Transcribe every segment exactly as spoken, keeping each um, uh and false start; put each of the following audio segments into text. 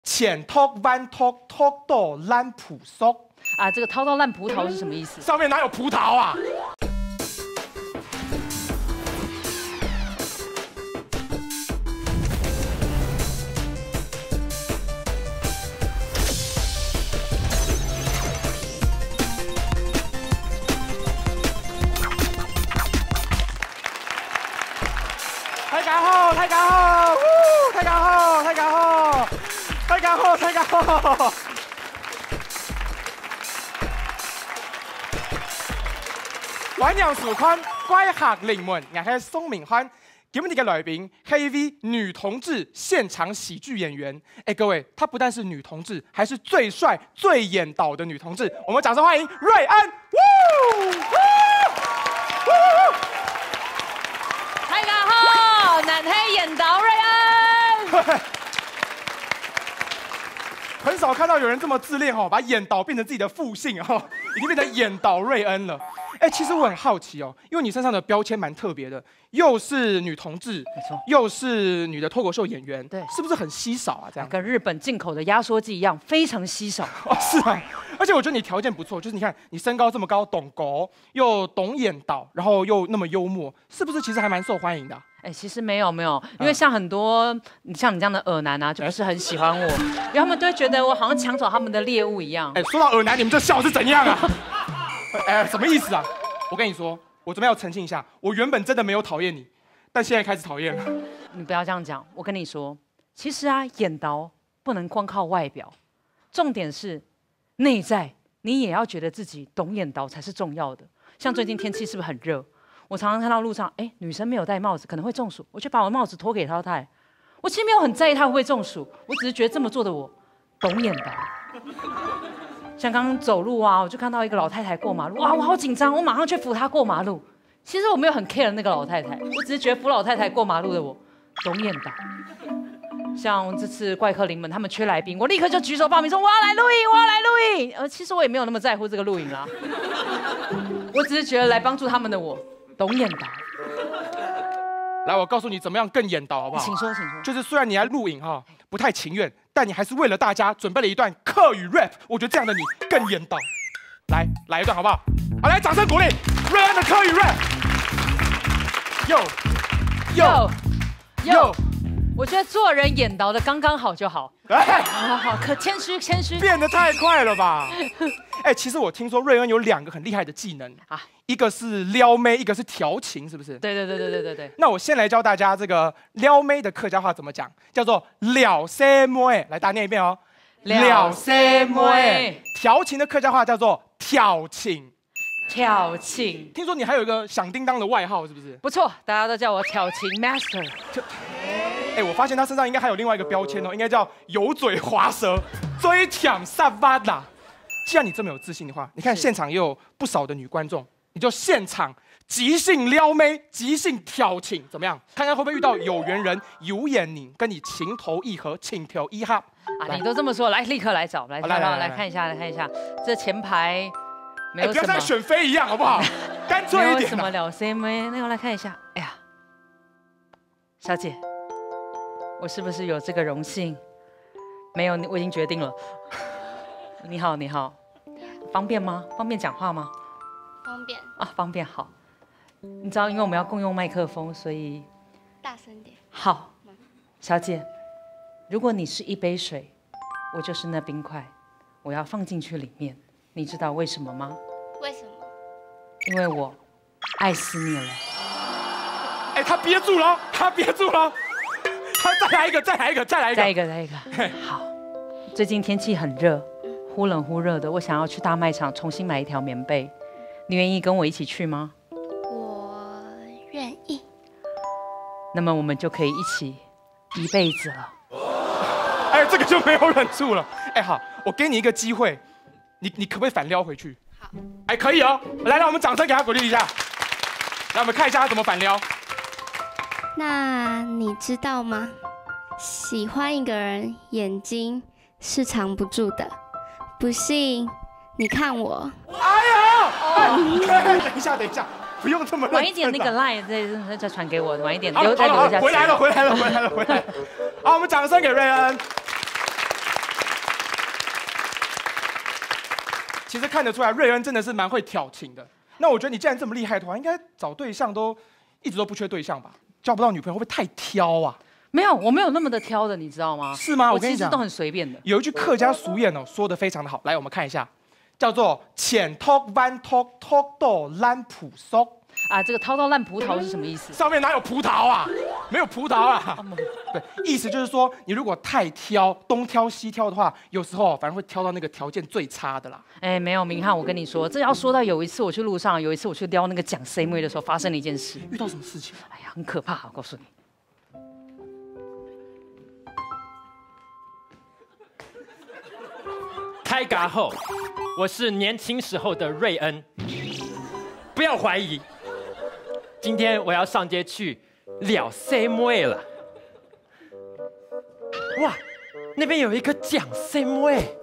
浅托弯托托豆烂葡萄啊，这个掏到烂葡萄是什么意思？ 上面哪有葡萄啊？太搞好，太搞好，太搞好，太搞好，太搞好，太搞好。玩樣時坤乖客靈門，我係宋明歡。今日嘅來賓係一位女同志現場喜劇演員。哎，各位，她不但是女同志，還是最帥、最演導的女同志。我們掌聲歡迎瑞恩。 大家好，男黑演導瑞恩。 很少看到有人這麼自戀哈，把演導變成自己的副姓哈，已經變成演導瑞恩了。哎，其實我很好奇哦，因為你身上的標籤蠻特別的，又是女同志， 沒錯， 又是女的脫口秀演員， 對， 是不是很稀少啊？這樣跟日本進口的壓縮機一樣，非常稀少。 哦，是啊，而且我覺得你條件不錯，就是你看你身高這麼高，懂狗，又懂演導，然後又那麼幽默，是不是其實還蠻受歡迎的？ 哎，其實沒有沒有，因為像很多你像你這樣的耳男啊，就不是很喜歡我，因為他們都會覺得我好像搶走他們的獵物一樣。 哎，說到耳男，你們這笑是怎樣啊？哎，什麼意思啊？我跟你說，我這邊要澄清一下，我原本真的沒有討厭你，但現在開始討厭了。 你不要這樣講，我跟你說，其實啊，演導不能光靠外表，重點是內在，你也要覺得自己懂演導才是重要的。像最近天氣是不是很熱？我常常看到路上，哎，女生沒有戴帽子，可能會中暑，我就把我的帽子脫給她戴。我其實沒有很在意她會不會中暑，我只是覺得這麼做的我懂演導。像剛剛走路啊，我就看到一個老太太過馬路，哇，我好緊張，我馬上去扶她過馬路。其實我沒有很 care 那個老太太，我只是覺得扶老太太過馬路的我懂演導。像這次怪客臨門他們缺來賓，我立刻就舉手報名說我要來錄影，我要來錄影。呃，其實我也沒有那麼在乎這個錄影啦，我只是覺得來幫助他們的我懂演導。 來，我告訴你怎麼樣更演導，好不好？ 請說，請說。就是雖然你來錄影哈，不太情願，但你還是為了大家準備了一段客語 rap。我覺得這樣的你更演導。來，來一段好不好？好，來，掌聲鼓勵瑞恩的客語 rap。Yo yo yo，我覺得做人演導的剛剛好就好。哎，好好，可謙虛謙虛。 變得太快了吧？哎，其實我聽說瑞恩有兩個很厲害的技能啊。一個是撩妹，一個是調情，是不是？ 對對對對對對對。 那我先來教大家這個撩妹的客家話怎麼講，叫做撩些妹。來，大家念一遍哦。 撩些妹。 調情的客家話叫做挑情。 挑情。 聽說你還有一個響叮當的外號，是不是？ 不錯，大家都叫我挑情 master。 哎，我發現他身上應該還有另外一個標籤哦，應該叫油嘴滑舌，嘴舔薩巴達。既然你這麼有自信的話，你看現場也有不少的女觀眾。你就現場即興撩妹，即興挑情，怎麼樣？看看會不會遇到有緣人有眼擰，跟你情投意合，情投意合。 啊，你都這麼說，來，立刻來找，來，來，來，來看一下，來看一下，這前排沒有什麼， 不要像選妃一樣，好不好？乾脆一點。 沒有什麼撩些妹，那我來看一下。哎呀，小姐，我是不是有這個榮幸？沒有，我已經決定了。你好，你好，方便嗎？方便講話嗎？ 方便啊，方便好。你知道，因為我們要共用麥克風，所以大聲點。 好，小姐，如果你是一杯水，我就是那冰塊，我要放進去裡面。你知道為什麼嗎？ 為什麼？ 因為我愛死你了。 哎，他憋住了，他憋住了。他再來一個，再來一個，再來一個， 再一個，再一個。好，最近天氣很熱，忽冷忽熱的，我想要去大賣場重新買一條棉被。你願意跟我一起去嗎？ 我願意。 那麼我們就可以一起一輩子了。 哎，這個就沒有忍住了。哎，好，我給你一個機會，你你可不可以反撩回去？ 好。 哎，可以哦。來，讓我們掌聲給他鼓勵一下。來，我們看一下他怎麼反撩。 那你知道嗎？喜歡一個人，眼睛是藏不住的。不信，你看我。 哎呀！哎，等一下，等一下，不用這麼認真。 晚一點那個 line 再再傳給我，晚一點留再留一下。回來了，回來了，回來了，回來了。好，我們掌聲給瑞恩。 其实看得出来，瑞恩真的是蛮会挑情的。那我觉得你既然这么厉害的话，应该找对象都一直都不缺对象吧？交不到女朋友会不会太挑啊？ 没有，我没有那么的挑的，你知道吗？ 是吗？ 我我跟你讲， 其实都很随便的。 有一句客家俗谚哦，说的非常的好，来我们看一下，叫做“浅托弯托托到烂蒲松”。 啊，这个掏到烂葡萄是什么意思？ 上面哪有葡萄啊？没有葡萄啊。对，意思就是说，你如果太挑，东挑西挑的话，有时候反而会挑到那个条件最差的啦。 哎，没有，明翰，我跟你说，这要说到有一次我去路上，有一次我去撩那个蒋 C 妹的时候，发生了一件事。 遇到什么事情？ 哎呀，很可怕，我告诉你。 开嘎后，我是年轻时候的瑞恩，不要怀疑。今天我要上街去撩 C 妹了。哇，那边有一个蒋 C 妹。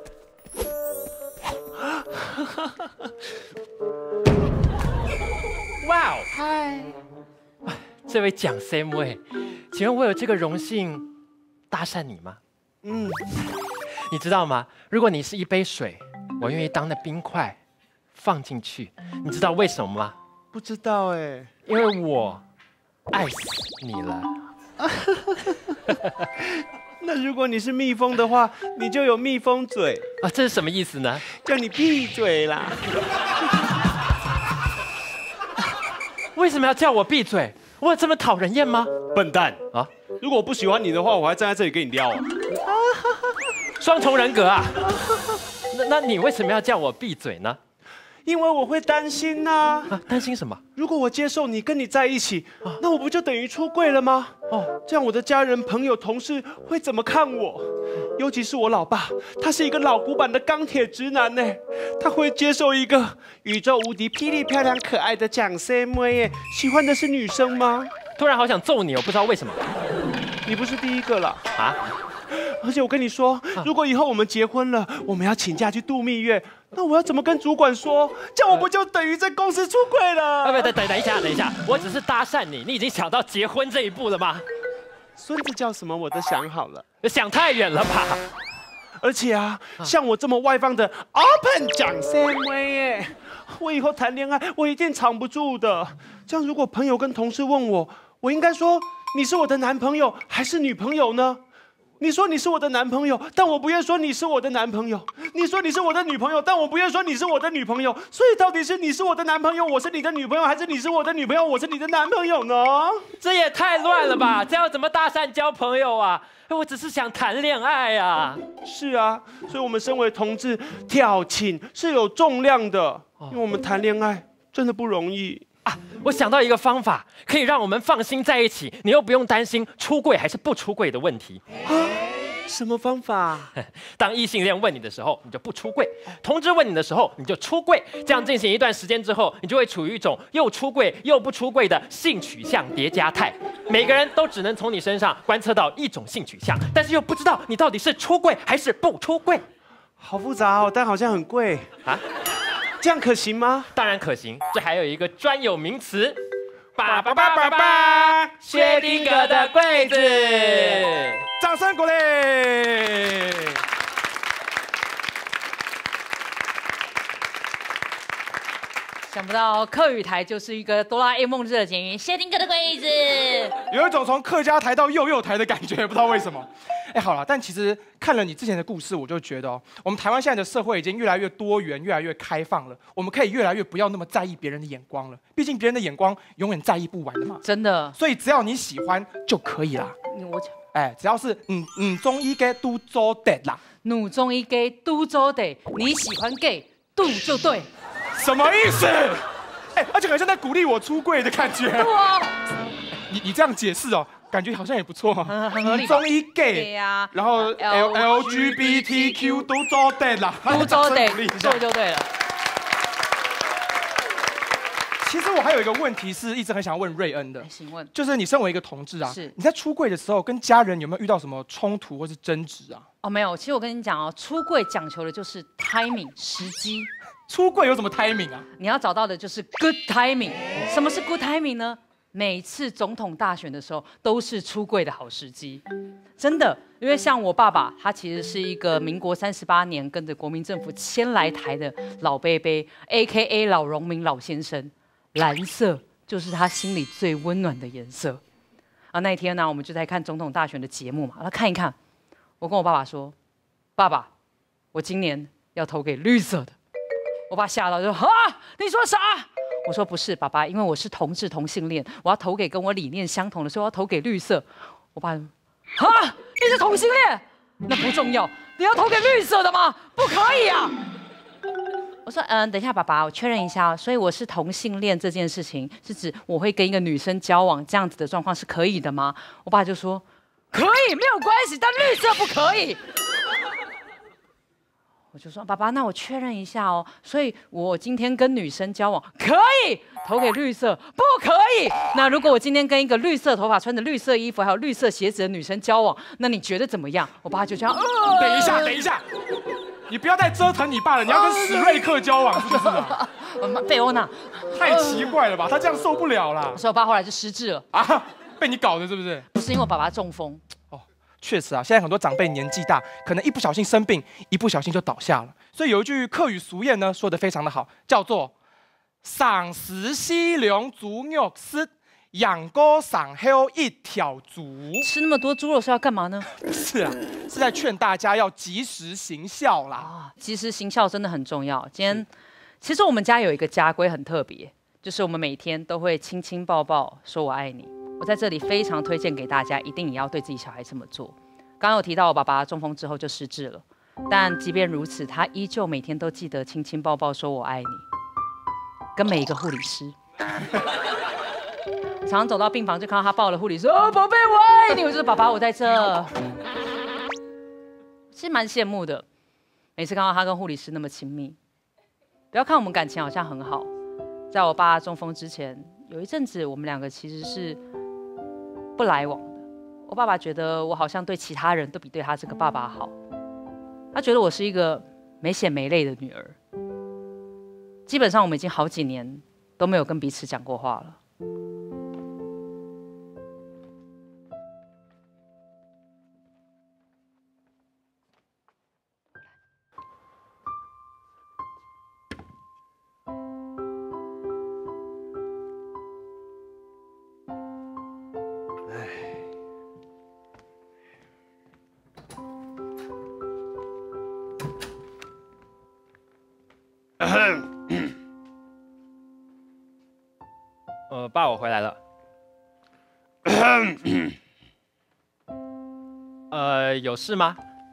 哇哦，嗨，这位蒋 C 妹，请问我有这个荣幸搭讪你吗？嗯。你知道吗？如果你是一杯水，我愿意当那冰块放进去。你知道为什么吗？ 不知道哎， 因为我爱死你了。 那如果你是蜜蜂的话，你就有蜜蜂嘴啊，这是什么意思呢？ 叫你闭嘴啦！ 为什么要叫我闭嘴？我有这么讨人厌吗？ 笨蛋啊！如果我不喜欢你的话，我还站在这里跟你撩啊！ 双重人格啊！那那你为什么要叫我闭嘴呢？ 因为我会担心呐、 啊。担心什么？ 如果我接受你跟你在一起，啊、那我不就等于出柜了吗？哦，这样我的家人、朋友、同事会怎么看我？尤其是我老爸，他是一个老古板的钢铁直男呢，他会接受一个宇宙无敌、霹雳漂亮、可爱的蒋 C 妹耶？喜欢的是女生吗？ 突然好想揍你，我不知道为什么。 你不是第一个了啊！ 而且我跟你说，如果以后我们结婚了，我们要请假去度蜜月，那我要怎么跟主管说？这样我不就等于在公司出柜了？ 啊，不，等等等一下，等一下，我只是搭讪你，你已经想到结婚这一步了吗？ 孙子叫什么我都想好了， 想太远了吧？ 而且啊，像我这么外放的 open 蒋 C 妹耶，我以后谈恋爱我一定藏不住的。这样如果朋友跟同事问我，我应该说你是我的男朋友还是女朋友呢？你说你是我的男朋友，但我不愿说你是我的男朋友。你说你是我的女朋友，但我不愿说你是我的女朋友。所以到底是你是我的男朋友，我是你的女朋友，还是你是我的女朋友，我是你的男朋友呢？ 这也太乱了吧！这要怎么搭讪交朋友啊？我只是想谈恋爱啊。 是啊，所以我们身为同志，挑情是有重量的，因为我们谈恋爱真的不容易。 啊，我想到一个方法，可以让我们放心在一起，你又不用担心出柜还是不出柜的问题。 啊，什么方法？ 当异性恋问你的时候，你就不出柜；同志问你的时候，你就出柜。这样进行一段时间之后，你就会处于一种又出柜又不出柜的性取向叠加态。每个人都只能从你身上观测到一种性取向，但是又不知道你到底是出柜还是不出柜。 好复杂哦，但好像很贵啊。这样可行吗？ 当然可行，这还有一个专有名词，叭叭叭叭叭，薛定谔的柜子， 掌声鼓励。 想不到客语台就是一个哆啦 A 梦热简语，薛定谔的柜子， 有一种从客家台到幼幼台的感觉，不知道为什么。哎，好了，但其实看了你之前的故事，我就觉得哦，我们台湾现在的社会已经越来越多元，越来越开放了。我们可以越来越不要那么在意别人的眼光了，毕竟别人的眼光永远在意不完的嘛。 真的。 所以只要你喜欢就可以啦。 我讲， 哎，只要是嗯嗯中医给都做得啦， 女中医 gay 都做得，你喜欢 gay 度就对。 什么意思？哎，而且好像在鼓励我出柜的感觉。 哇， 你你这样解释哦。感觉好像也不错， 很很合理。 中医 gay 呀， 然后 L L G B T Q 都做对了， 都做对，做就对了。 其实我还有一个问题是一直很想问瑞恩的， 请问， 就是你身为一个同志啊， 是你在出柜的时候跟家人有没有遇到什么冲突或是争执啊？ 哦，没有。其实我跟你讲哦，出柜讲求的就是 timing 时机。 出柜有什么 timing 啊？ 你要找到的就是 good timing。什么是 good timing 呢？ 每次总统大选的时候都是出柜的好时机，真的。因为像我爸爸，他其实是一个民国三十八年跟着国民政府迁来台的老伯伯 ，A K A 老荣民老先生，蓝色就是他心里最温暖的颜色。啊，那一天呢，我们就在看总统大选的节目嘛，他看一看，我跟我爸爸说：“爸爸，我今年要投给绿色的。”我爸吓到就说：“啊，你说啥？”我说：“不是，爸爸，因为我是同志同性恋，我要投给跟我理念相同的，所以我要投给绿色。”我爸说：“啊，你是同性恋？那不重要，你要投给绿色的吗？不可以啊！”我说：“嗯，等一下，爸爸，我确认一下，所以我是同性恋这件事情，是指我会跟一个女生交往这样子的状况是可以的吗？”我爸就说：“可以，没有关系，但绿色不可以。”我就说：“爸爸，那我确认一下哦，所以我今天跟女生交往可以投给绿色，不可以。那如果我今天跟一个绿色头发、穿着绿色衣服还有绿色鞋子的女生交往，那你觉得怎么样？”我爸就这样，呃、 等一下，等一下，你不要再折腾你爸了，你要跟史瑞克交往是不是啊？ 贝欧娜， 太奇怪了吧，他这样受不了啦。 所以我爸后来就失智了啊，被你搞的是不是？ 不是因为我爸爸中风。 确实啊，现在很多长辈年纪大，可能一不小心生病，一不小心就倒下了。所以有一句客语俗谚呢，说得非常的好，叫做“赏时西凉猪肉丝，养锅赏后一条猪”。 吃那么多猪肉是要干嘛呢？ 不是啊，是在劝大家要及时行孝啦。 啊，及时行孝真的很重要。今天其实我们家有一个家规很特别，就是我们每天都会亲亲抱抱说我爱你。我在这里非常推荐给大家，一定也要对自己小孩这么做。刚刚有提到我爸爸中风之后就失智了，但即便如此，他依旧每天都记得亲亲抱抱说我爱你，跟每一个护理师。常常走到病房就看到他抱了护理师，哦，宝贝我爱你，我就说爸爸我在这。其实蛮羡慕的，每次看到他跟护理师那么亲密。不要看我们感情好像很好，在我爸中风之前，有一阵子我们两个其实是不来往的。我爸爸觉得我好像对其他人都比对他这个爸爸好，他觉得我是一个没血没泪的女儿。基本上我们已经好几年都没有跟彼此讲过话了。 呃，爸，我回来了。呃，有事吗？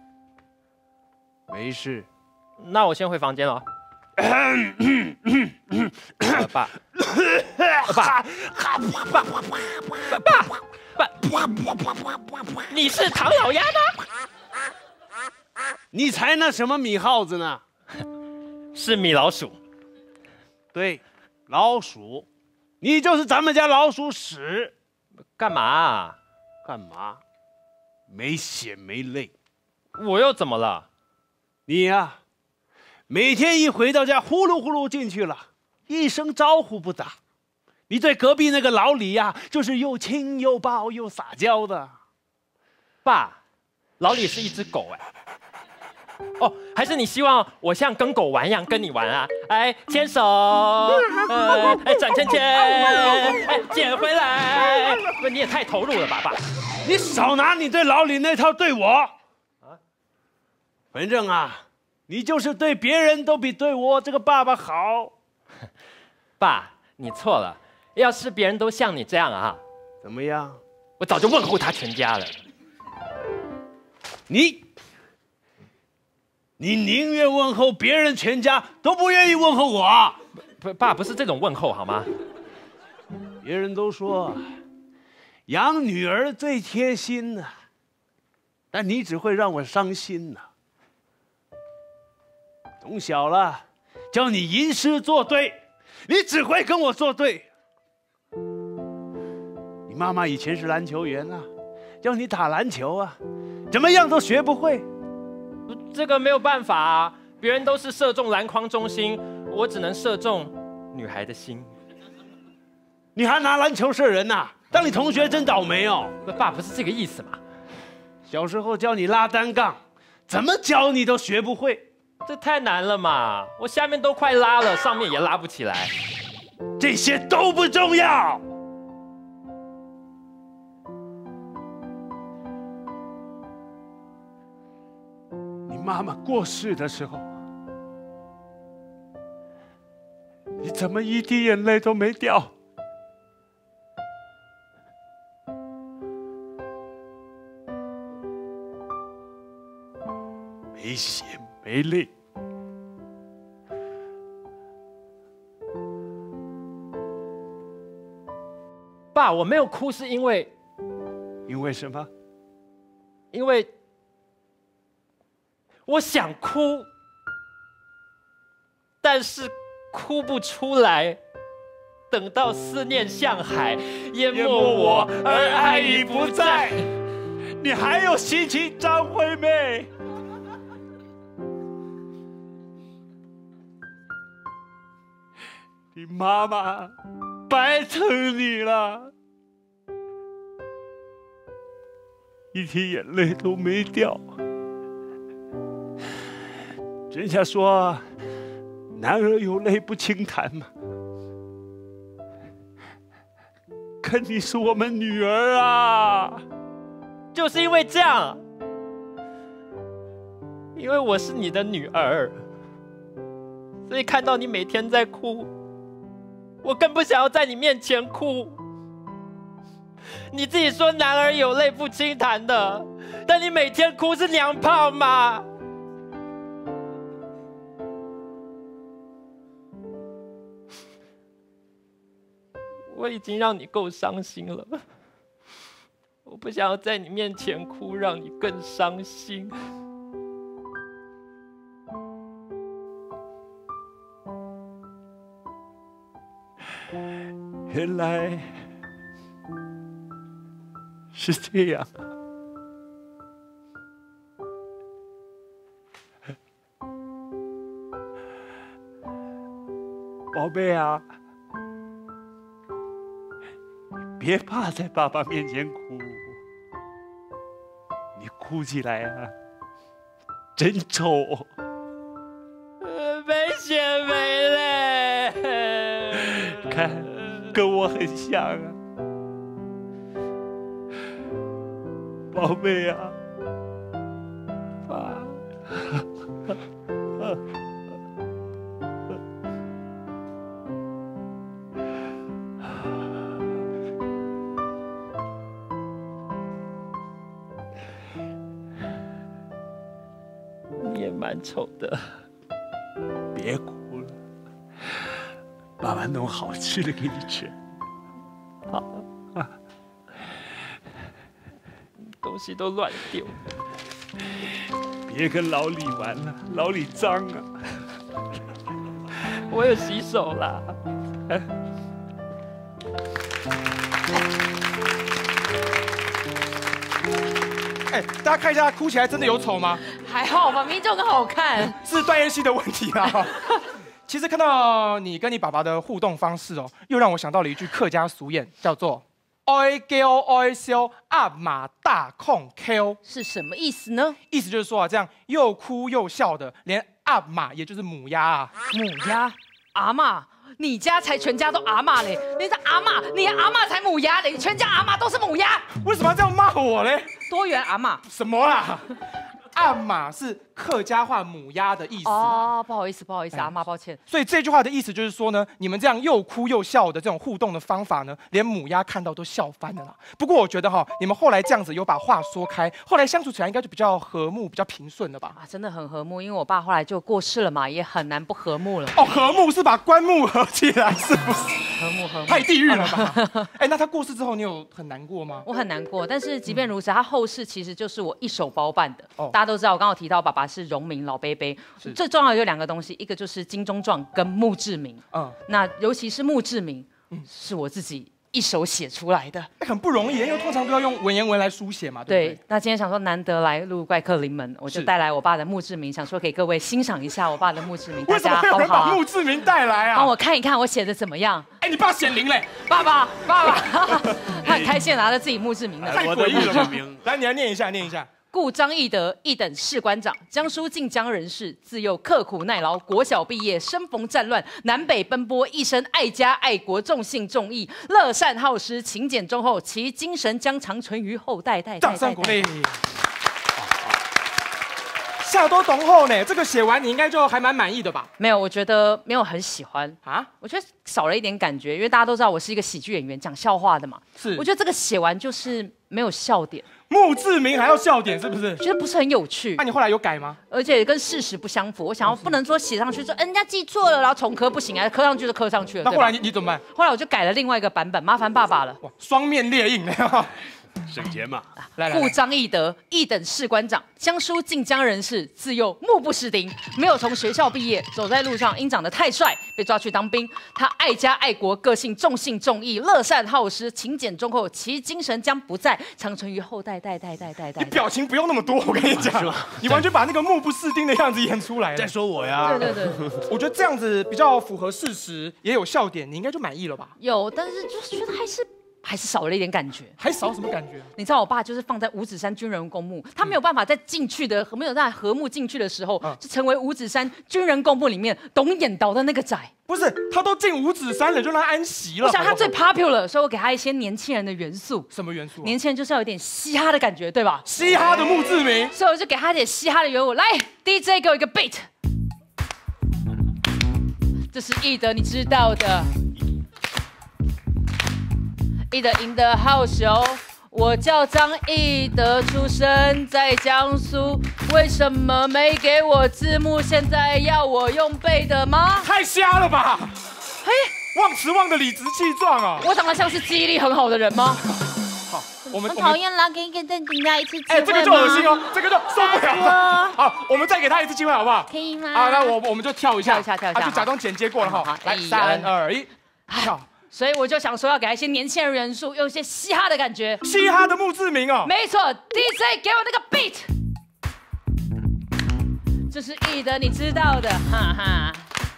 没事。 那我先回房间了。呃、爸，爸，爸，爸，爸，爸，你是唐老鸭吗？ 你才那什么米耗子呢？ 是米老鼠。 对，老鼠。你就是咱们家老鼠屎。 干嘛啊？ 干嘛？没血没泪。 我又怎么了？ 你呀、啊，每天一回到家，呼噜呼噜进去了，一声招呼不打。你对隔壁那个老李呀、啊，就是又亲又抱又撒娇的。 爸，老李是一只狗哎。哦，还是你希望我像跟狗玩一样跟你玩啊？哎，牵手，呃，哎，转圈圈，哎，捡回来。不，你也太投入了吧，爸。 你少拿你对老李那套对我。啊，反正啊，你就是对别人都比对我这个爸爸好。 爸，你错了。要是别人都像你这样啊， 怎么样？ 我早就问候他全家了。 你。你宁愿问候别人全家，都不愿意问候我。 不，爸，不是这种问候好吗？ 别人都说养女儿最贴心呢、啊，但你只会让我伤心呢、啊。从小了，教你吟诗作对，你只会跟我作对。你妈妈以前是篮球员啊，教你打篮球啊，怎么样都学不会。 这个没有办法啊，别人都是射中篮筐中心，我只能射中女孩的心。 你还拿篮球射人呐、啊？当你同学真倒霉哦！ 爸不是这个意思嘛？ 小时候教你拉单杠，怎么教你都学不会， 这太难了嘛！我下面都快拉了，上面也拉不起来。 这些都不重要。你妈妈过世的时候，你怎么一滴眼泪都没掉？没血没泪， 爸，我没有哭是因为， 因为什么？ 因为我想哭，但是哭不出来。等到思念像海，淹没我，而爱已不在。 你还有心情张惠妹？你妈妈白疼你了，一滴眼泪都没掉。人家说，男儿有泪不轻弹嘛。可你是我们女儿啊！ 就是因为这样，因为我是你的女儿，所以看到你每天在哭，我更不想要在你面前哭。你自己说男儿有泪不轻弹的，但你每天哭是娘炮吗？我已经让你够伤心了，我不想要在你面前哭，让你更伤心。 原来是这样啊！宝贝啊，别怕在爸爸面前哭，你哭起来啊，真丑。 没血没泪， 看，跟我很像啊，宝贝啊，爸。 你也蛮丑的。 别哭了，爸爸弄好吃的给你吃。 好，啊、东西都乱丢。 别跟老李玩了，老李脏啊。 我有洗手啦。 哎，大家看一下，哭起来真的有丑吗？ 还好吧，明明就很好看。 是段妍希的问题啦。其实看到你跟你爸爸的互动方式哦，又让我想到了一句客家俗谚，叫做“爱叫爱笑，阿妈大控 Q”， 是什么意思呢？ 意思就是说啊，这样又哭又笑的，连阿妈也就是母鸭啊， 母鸭、阿嬷，你家才全家都阿嬷嘞，你是阿嬷，你阿嬷才母鸭嘞，你全家阿嬷都是母鸭， 为什么要这样骂我嘞？ 多元阿嬷。 什么啦？阿妈是客家话母鸭的意思哦，不好意思，不好意思，阿嬷，抱歉。 所以这句话的意思就是说呢，你们这样又哭又笑的这种互动的方法呢，连母鸭看到都笑翻了啦。不过我觉得哈，你们后来这样子有把话说开，后来相处起来应该就比较和睦、比较平顺了吧？ 啊，真的很和睦，因为我爸后来就过世了嘛，也很难不和睦了。 哦，和睦是把棺木合起来，是不是？ 和睦和睦， 太地狱了吧？哎，那他过世之后，你有很难过吗？ 我很难过，但是即便如此，他后事其实就是我一手包办的。 哦大家都知道，我刚刚有提到爸爸是荣民老伯伯，最重要的有两个东西，一个就是金钟状跟墓志铭。 嗯， 那尤其是墓志铭，是我自己一手写出来的。 很不容易，因为通常都要用文言文来书写嘛，对不对？ 对，那今天想说难得来录怪客临门，我就是带来我爸的墓志铭，想说给各位欣赏一下我爸的墓志铭，大为什么家会有人把好不好啊？ 墓志铭带来啊？ 帮我看一看我写的怎么样。 哎，你爸显灵嘞！ 爸爸，爸爸，他很开心地拿着自己墓志铭呢。 太我的诡异了吧墓志铭？ 来，你来念一下，念一下。 故张翼德，一等士官长，江苏晋江人士，自幼刻苦耐劳，国小毕业，生逢战乱，南北奔波，一生爱家爱国，重信重义，乐善好施，勤俭忠厚，其精神将长存于后代代。 掌声鼓励。下多懂后呢，这个写完你应该就还蛮满意的吧？ 没有，我觉得没有很喜欢啊， 我觉得少了一点感觉，因为大家都知道我是一个喜剧演员，讲笑话的嘛。 是， 我觉得这个写完就是没有笑点。 墓志铭还要笑点，是不是？ 觉得不是很有趣。 那、啊、你后来有改吗？ 而且跟事实不相符。我想要不能说写上去说，嗯、人家记错了，然后重刻不行啊，刻上去就刻上去了。 那后来你你怎么办？ 后来我就改了另外一个版本，麻烦爸爸了。 哇，双面列印的。 省钱嘛。 来来， 故张翼德，一等士官长，江苏晋江人士，自幼目不识丁，没有从学校毕业，走在路上因长得太帅被抓去当兵。他爱家爱国，个性重信重义，乐善好施，勤俭忠厚，其精神将不再长存于后代代代代代代。 你表情不用那么多，我跟你讲，你完全把那个目不识丁的样子演出来了。 在说我呀？ 对对对， 我觉得这样子比较符合事实，也有笑点，你应该就满意了吧？ 有，但是就是觉得还是。还是少了一点感觉， 还少什么感觉？ 你知道我爸就是放在五指山军人公墓，他没有办法在进去的，没有在和睦进去的时候， 嗯、 就成为五指山军人公墓里面董演导的那个仔。 不是，他都进五指山了，就让他安息了。 我想他最 popular， 所以我给他一些年轻人的元素。 什么元素、啊？ 年轻人就是要有点嘻哈的感觉，对吧？ 嘻哈的墓志铭， 所以我就给他一点嘻哈的元素。来 ，D J 给我一个 beat， 这是翼德，你知道的。翼德赢的好球，我叫张翼德，出生在江苏。为什么没给我字幕？现在要我用背的吗？ 太瞎了吧！ 嘿， 忘词忘的理直气壮啊！ 我长得像是记忆力很好的人吗？ 好，我们我讨厌了，可以给人家一次机会吗？ 哎，这个就恶心哦，这个就受不了了。好，我们再给他一次机会，好不好？ 可以吗？ 好，那我我们就跳一下， 跳一下，跳一下， 就假装剪接过了哈。来，三二一，跳。 所以我就想说要给他一些年轻人元素，用一些嘻哈的感觉。 嘻哈的墓志铭哦， 没错 ，D J 给我那个 beat， 这是翼德，你知道的，哈哈。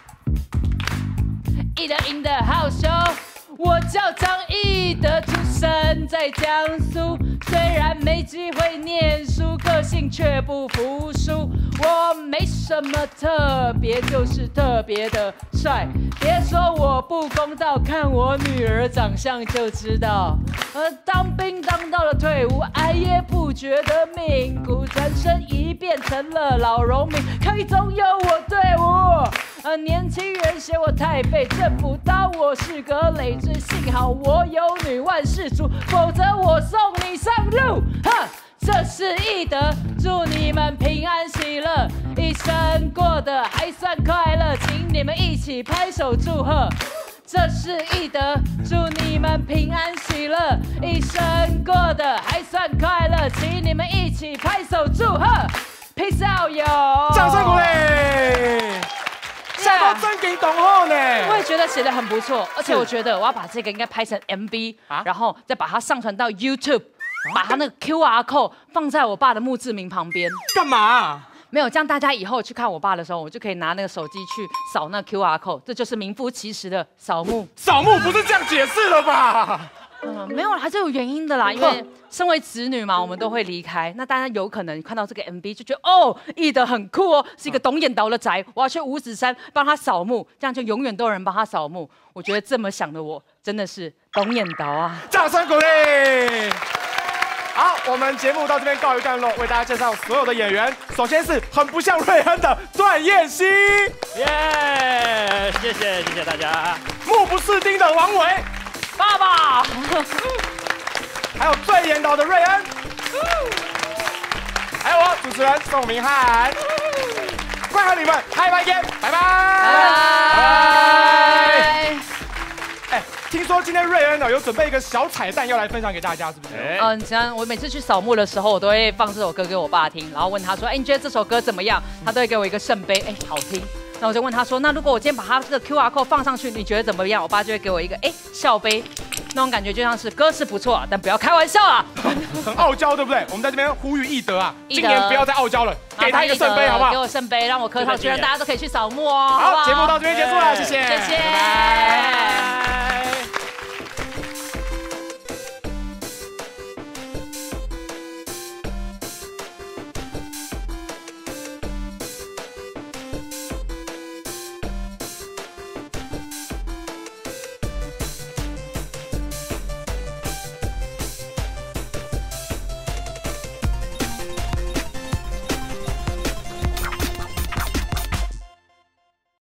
翼德赢的好球，我叫张翼德，出生在江苏，虽然没机会念书，个性却不服输。我没什么特别，就是特别的帅。别说我不公道，看我女儿长相就知道。呃，当兵当到了退伍，爱也不觉得命苦，转身一变成了老农民，可以总有我队伍。呃，年轻人嫌我太废，政府当我是个累赘，幸好我有女万事足，否则我送你上路。哼。这是翼德，祝你们平安喜乐，一生过得还算快乐，请你们一起拍手祝贺。这是翼德，祝你们平安喜乐，一生过得还算快乐，请你们一起拍手祝贺。Peace out， yo！ 掌声鼓励。下到真给懂后呢， 我也觉得写得很不错，而且我觉得我要把这个应该拍成 M V，、啊、然后再把它上传到 YouTube。把他那个 Q R code 放在我爸的墓志铭旁边， 干嘛、啊？ 没有，这样大家以后去看我爸的时候，我就可以拿那个手机去扫那 Q R code， 这就是名副其实的扫墓。 扫墓不是这样解释了吧？ 嗯，没有，还是有原因的啦。因为身为子女嘛，我们都会离开。那大家有可能看到这个 M V 就觉得哦，翼德很酷哦，是一个董演导的宅，我要去五指山帮他扫墓，这样就永远都有人帮他扫墓。我觉得这么想的我，真的是董演导啊！ 掌声鼓励。好，我们节目到这边告一段落，为大家介绍所有的演员。首先是很不像瑞恩的段彦希， 耶，谢谢谢谢大家。 目不识丁的王伟， 爸爸， 还有最演导的瑞恩，还有我主持人宋明翰。怪和你们下一拜见，拜拜，拜拜。哎，听说今天瑞恩呢有准备一个小彩蛋要来分享给大家，是不是？ 嗯，像我每次去扫墓的时候，我都会放这首歌给我爸听，然后问他说：“哎，你觉得这首歌怎么样？”他都会给我一个圣杯，哎，好听。那我就问他说：“那如果我今天把他这个 Q R code 放上去，你觉得怎么样？”我爸就会给我一个哎笑杯， 那种感觉就像是歌是不错，但不要开玩笑啊。 很傲娇，对不对？我们在这边呼吁义德啊， 义德今年不要再傲娇了，给他一个圣杯，好不好？ 给我圣杯，让我磕头，居然大家都可以去扫墓哦。 好，节目到这边结束了，谢谢， 谢谢。